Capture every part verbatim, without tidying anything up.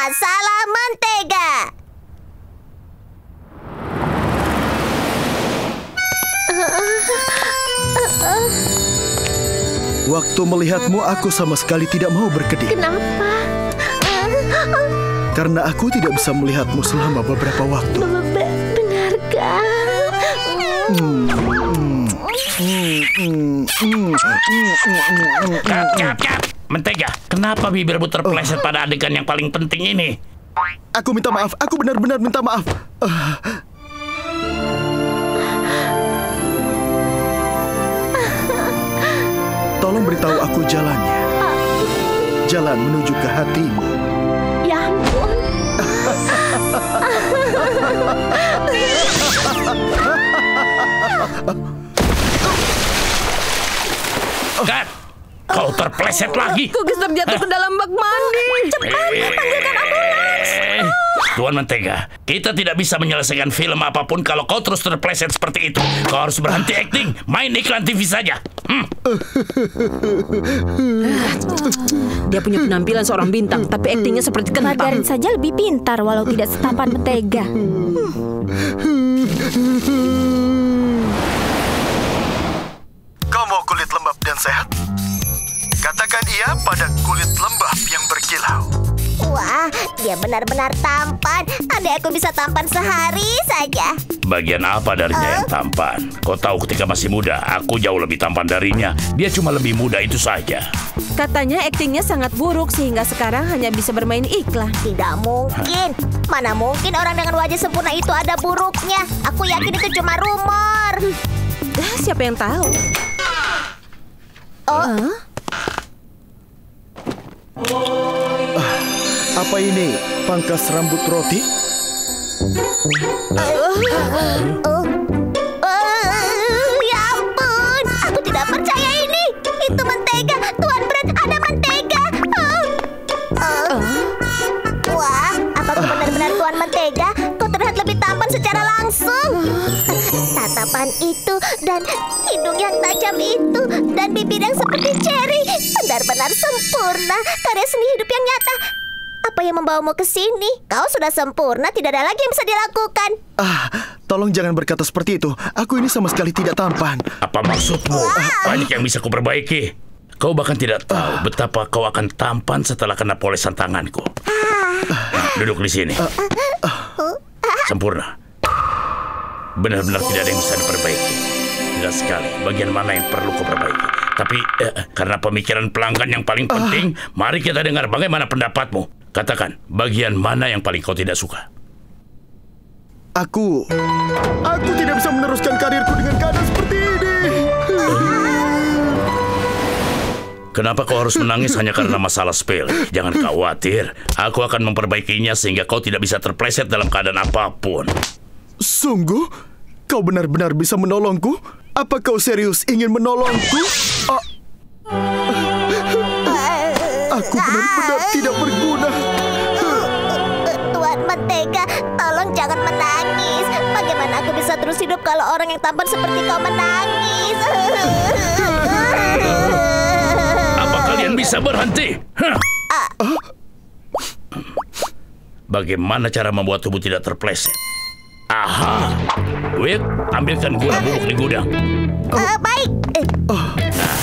Masalah mentega. Waktu melihatmu, aku sama sekali tidak mau berkedip. Kenapa? Karena aku tidak bisa melihatmu selama beberapa waktu. Benarkah? Cap, cap, cap. Mentega, kenapa bibirmu terpeleset pada adegan yang paling penting ini? Aku minta maaf, aku benar-benar minta maaf. Uh. Tolong beritahu aku jalannya. Jalan menuju ke hatimu. Ya ampun. Kat, kau terpeleset lagi. Cookies terjatuh ke dalam bak mandi. Cepat, panggilkan ambulans. Tuan Mentega, kita tidak bisa menyelesaikan film apapun kalau kau terus terpeleset seperti itu. Kau harus berhenti acting, main iklan T V saja. Hmm. Dia punya penampilan seorang bintang, tapi aktingnya seperti kentang. Margaret saja lebih pintar walau tidak setampan Mentega. Kau mau kulit lembab dan sehat? Katakan iya pada kulit lembab yang berkilau. Wah, dia benar-benar tampan. Andai aku bisa tampan sehari saja. Bagian apa darinya yang tampan? Kau tahu ketika masih muda, aku jauh lebih tampan darinya. Dia cuma lebih muda itu saja. Katanya aktingnya sangat buruk sehingga sekarang hanya bisa bermain iklan. Tidak mungkin. Mana mungkin orang dengan wajah sempurna itu ada buruknya. Aku yakin itu cuma rumor. Ah, siapa yang tahu? Oh, Huh? Apa ini pangkas rambut roti? oh, oh, ya ampun. Aku tidak percaya ini. Itu mentega. Tuan Brett, ada mentega. Oh. Oh. Wah, apakah benar-benar Tuan Mentega? Kau terlihat lebih tampan secara langsung. Tatapan itu dan hidung yang tajam itu dan bibir yang seperti cherry benar-benar sempurna. Karya seni hidup yang nyata. Apa yang membawamu ke sini? Kau sudah sempurna, tidak ada lagi yang bisa dilakukan. Ah, tolong jangan berkata seperti itu. Aku ini sama sekali tidak tampan. Apa maksudmu? Banyak yang bisa kuperbaiki. Kau bahkan tidak tahu betapa kau akan tampan setelah kena polesan tanganku. Nah, duduk di sini. Sempurna. Benar-benar tidak ada yang bisa diperbaiki. Jelas sekali bagian mana yang perlu kuperbaiki. Tapi eh, karena pemikiran pelanggan yang paling penting, mari kita dengar bagaimana pendapatmu. Katakan, bagian mana yang paling kau tidak suka? Aku... Aku tidak bisa meneruskan karirku dengan keadaan seperti ini. Kenapa kau harus menangis hanya karena masalah sepele? Jangan khawatir, aku akan memperbaikinya sehingga kau tidak bisa terpleset dalam keadaan apapun. Sungguh? Kau benar-benar bisa menolongku? Apa kau serius ingin menolongku? Ah. Aku benar-benar tidak berguna. Tuan Mentega, tolong jangan menangis. Bagaimana aku bisa terus hidup kalau orang yang tampan seperti kau menangis? Apa kalian bisa berhenti? Hah? Bagaimana cara membuat tubuh tidak terpleset? Aha, Wit, ambilkan gula bubuk di gudang. Uh, baik. Uh.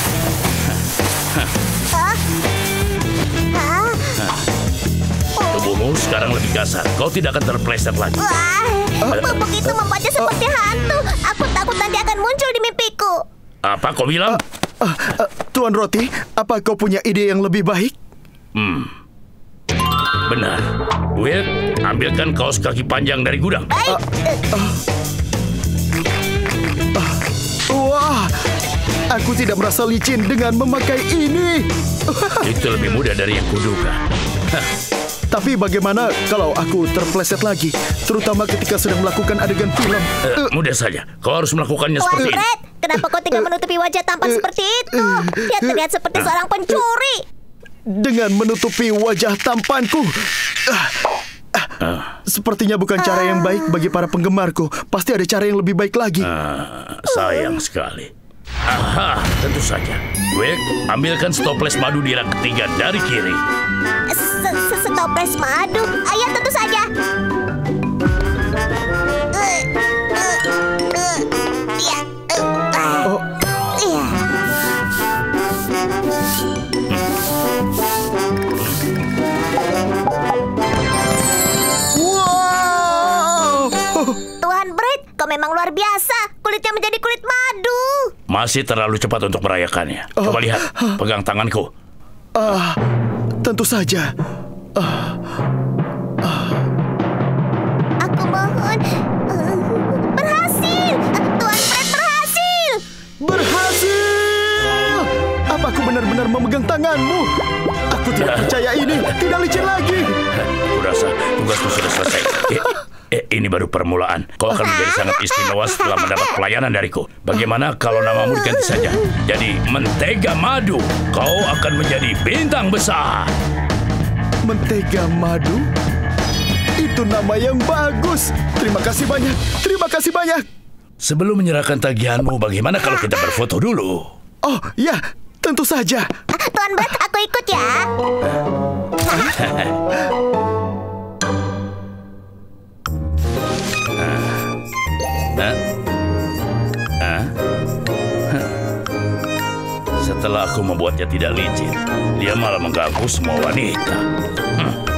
Tubuhmu sekarang lebih kasar. Kau tidak akan terpleset lagi. Wah, bubuk itu membuatnya seperti hantu. Aku takut nanti akan muncul di mimpiku. Apa kau bilang? Uh, uh, uh, Tuan Roti, apa kau punya ide yang lebih baik? Hmm, benar. Wit, ambilkan kaos kaki panjang dari gudang. Baik. Uh, uh, uh, wah, aku tidak merasa licin dengan memakai ini. Itu lebih mudah dari yang kuduga. Tapi bagaimana kalau aku terpleset lagi, terutama ketika sedang melakukan adegan film? Uh, mudah saja. Kau harus melakukannya Tuan seperti ini. Brett, kenapa kau tinggal menutupi wajah tampan seperti itu? Dia terlihat seperti seorang pencuri. Dengan menutupi wajah tampanku. Uh, uh, sepertinya bukan cara yang baik bagi para penggemarku. Pasti ada cara yang lebih baik lagi. Uh, sayang sekali. Aha, tentu saja. Wek, ambilkan stoples madu di rak ketiga dari kiri. Se- se- setoples madu. Ayo, tentu saja. Eh, eh, eh, ya, eh, ah. Oh, Iya. wow! Tuan Brett, kau memang luar biasa. Kulitnya menjadi kulit madu. Masih terlalu cepat untuk merayakannya. Coba lihat, pegang tanganku. Ah, tentu saja. Aku mohon. Eh, berhasil. Tuan Brett berhasil. Berhasil! Apa aku benar-benar memegang tanganmu? Aku tidak percaya ini. Tidak licin lagi. Kurasa tugasku sudah selesai. Eh, eh, ini baru permulaan. Kau akan menjadi sangat istimewa setelah mendapat pelayanan dariku. Bagaimana kalau namamu diganti saja? Jadi Mentega Madu. Kau akan menjadi bintang besar. Mentega madu? Itu nama yang bagus. Terima kasih banyak. Terima kasih banyak. Sebelum menyerahkan tagihanmu, bagaimana kalau kita berfoto dulu? Oh, ya. Tentu saja. Ah, Tuan Brett, aku ikut ya. Hah? Hah? Hah? Setelah aku membuatnya tidak licin, dia malah mengganggu semua wanita. Hmm.